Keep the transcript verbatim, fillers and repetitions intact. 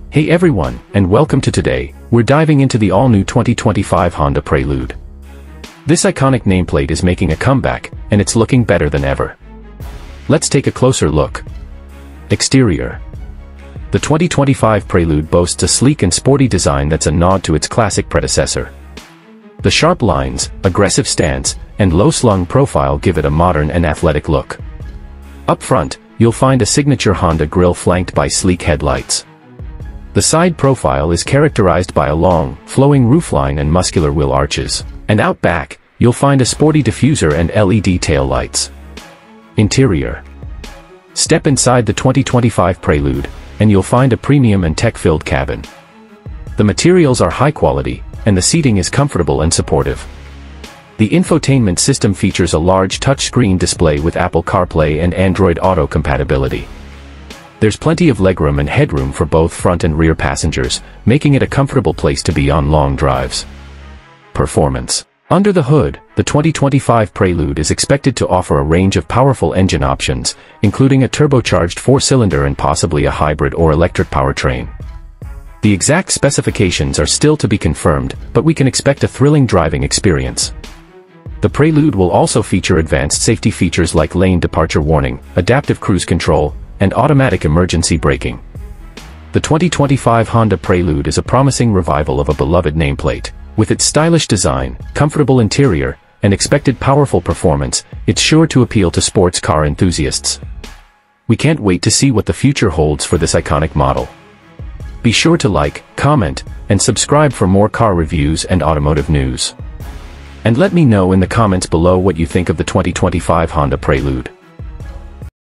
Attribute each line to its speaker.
Speaker 1: Hey everyone, and welcome to today. We're diving into the all-new twenty twenty-five Honda Prelude. This iconic nameplate is making a comeback, and it's looking better than ever. Let's take a closer look. Exterior. The twenty twenty-five Prelude boasts a sleek and sporty design that's a nod to its classic predecessor. The sharp lines, aggressive stance, and low-slung profile give it a modern and athletic look. Up front, you'll find a signature Honda grille flanked by sleek headlights. The side profile is characterized by a long, flowing roofline and muscular wheel arches, and out back, you'll find a sporty diffuser and L E D tail lights. Interior. Step inside the twenty twenty-five Prelude, and you'll find a premium and tech-filled cabin. The materials are high quality, and the seating is comfortable and supportive. The infotainment system features a large touchscreen display with Apple CarPlay and Android Auto compatibility. There's plenty of legroom and headroom for both front and rear passengers, making it a comfortable place to be on long drives. Performance. Under the hood, the twenty twenty-five Prelude is expected to offer a range of powerful engine options, including a turbocharged four-cylinder and possibly a hybrid or electric powertrain. The exact specifications are still to be confirmed, but we can expect a thrilling driving experience. The Prelude will also feature advanced safety features like lane departure warning, adaptive cruise control, and automatic emergency braking. The twenty twenty-five Honda Prelude is a promising revival of a beloved nameplate. With its stylish design, comfortable interior, and expected powerful performance, it's sure to appeal to sports car enthusiasts. We can't wait to see what the future holds for this iconic model. Be sure to like, comment, and subscribe for more car reviews and automotive news. And let me know in the comments below what you think of the twenty twenty-five Honda Prelude.